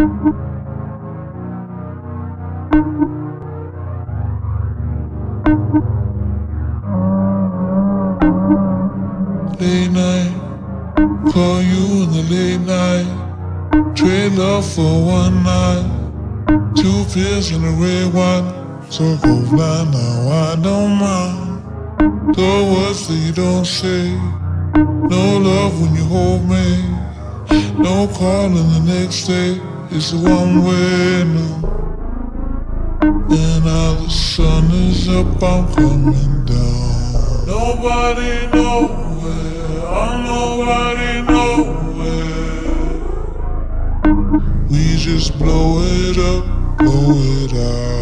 Late night, call you in the late night. Trade love for one night. 2 pills and a red wine. So go blind now, I don't mind. The words that you don't say. No love when you hold me. No calling the next day. It's a one-way no. And now the sun is up, I'm coming down. Nobody nowhere, I'm nobody nowhere. We just blow it up, blow it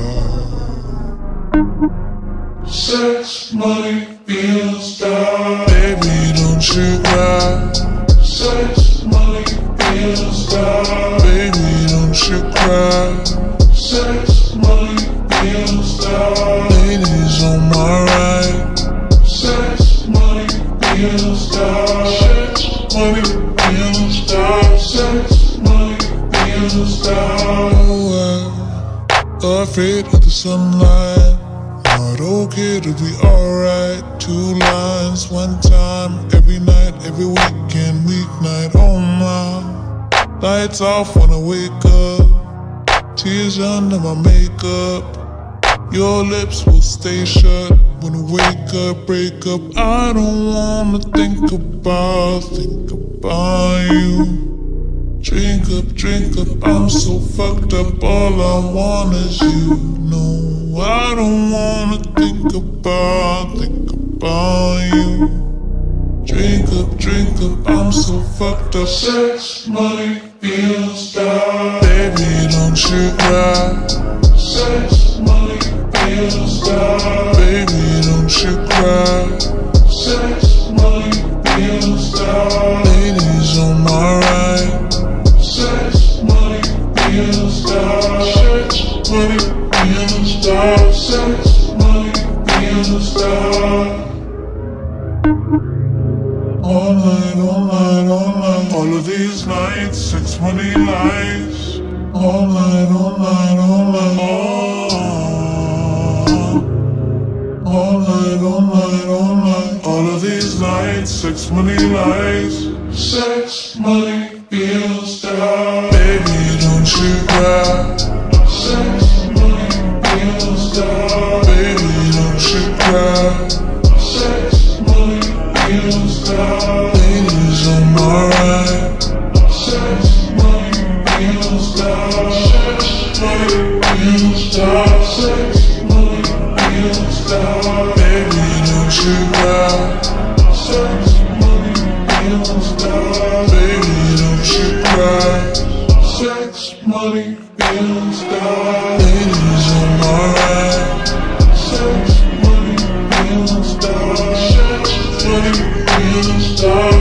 out. Sex, money, bills, die. Baby, don't you cry. Sex, money, bills, die. Baby, don't you cry. Sex, money, bills, die. Ladies on my right. Sex, money, bills, die. Sex, money, bills, die. Sex, money, bills, die. Oh, afraid of the sunlight. Not okay to be alright. 2 lines, 1 time, every night, every weekend, weeknight. Oh my, lights off when I wake up. Tears under my makeup. Your lips will stay shut when I wake up, break up. I don't wanna think about you. Drink up, I'm so fucked up. All I want is you. No, I don't wanna think about you. Drink up, I'm so fucked up. Sex, money, bills, die. Baby, don't you cry. Sex, money, bills, die. Baby, don't you cry. Sex, money, bills, die. Ladies on my right. Sex, money, bills, die. Sex, money, bills, die. Sex, money, bills, die. All night, all night, all night. All of these nights, sex, money, lies. All night, all night, all night. All night, all night, all night. All of these nights, sex, money, lies. Sex, money, bills, die. Baby, don't you cry. Sex, money, bills, die. Baby, don't you cry. Sex, money, bills, die. Ladies on my right. Sex, money, bills, die. Sex, money, bills, die. Sex, money, bills, die. Baby, don't you cry. Sex, money, bills, die. Baby, don't you cry. Sex, money, bills, die. Ladies on my right. Sex, money, bills, die. Sex, money, bills, die.